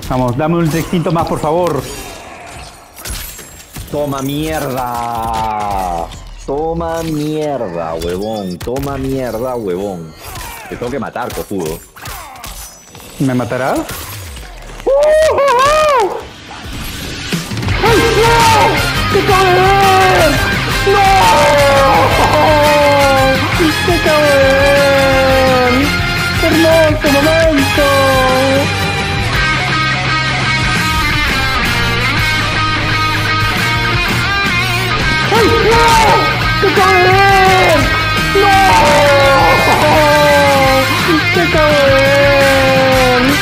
Vamos, dame un instinto más, por favor. Toma mierda. Toma mierda, huevón. Toma mierda, huevón. Te tengo que matar, cojudo. ¿Me matarás? ¡Ay, no! ¡Te acabo de ver! ¡No! ¡Te acabo de ver! ¡Hermoso momento! ¡Ay, no! ¡Te acabo de ver! ¡No! ¡Te acabo de ver!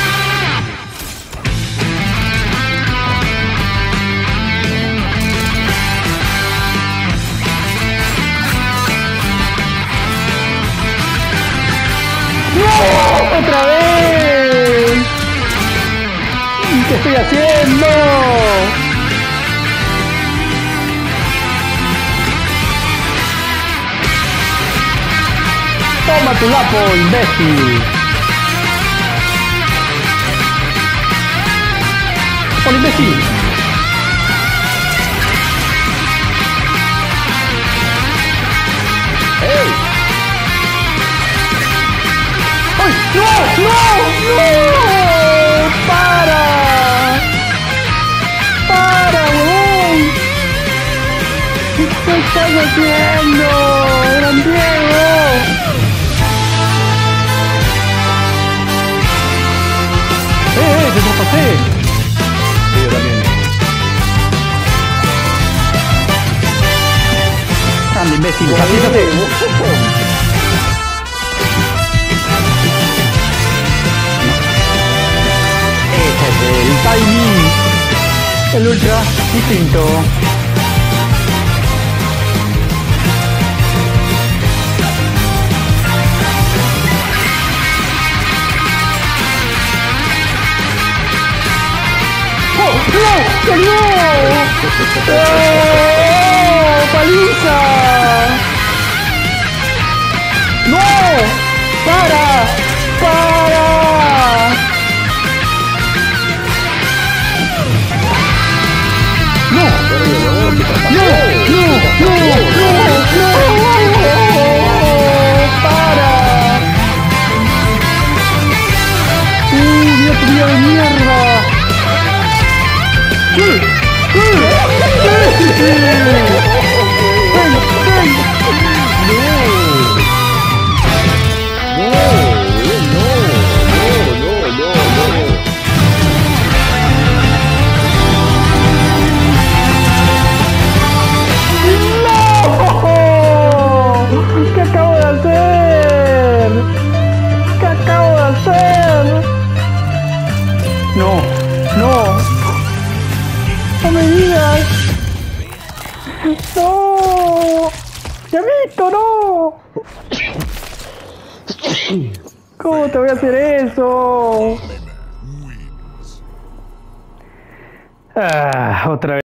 ¡No! ¡Otra vez! ¿Qué estoy haciendo? ¡Toma tu lapo, imbécil! ¡Hola, imbécil! ¡Ey! ¡Ay! ¡No! ¡No! ¡No! ¡Para! ¡Para, huevón! ¿Qué estás haciendo? ¡Gran Diego! ¡Te traspasé! Sí, yo también. ¡Anda, imbécil! ¡Capítate! Ese es el timing. El ultra distinto. ¡No! ¡Salió! ¡Oh! ¡Paliza! ¡No! ¡Para! ¡Para! ¡No! ¡No! ¡No! ¡Para! ¡Dios mío de mierda! ¡Sí! ¡Sí! ¡Sí! ¡Ven! ¡Ven! ¡No! ¿Qué acabo de hacer? ¿Qué acabo de hacer? No, no. ¡No me digas! ¡No! ¡Llamito, no! ¿Cómo te voy a hacer eso? Otra vez.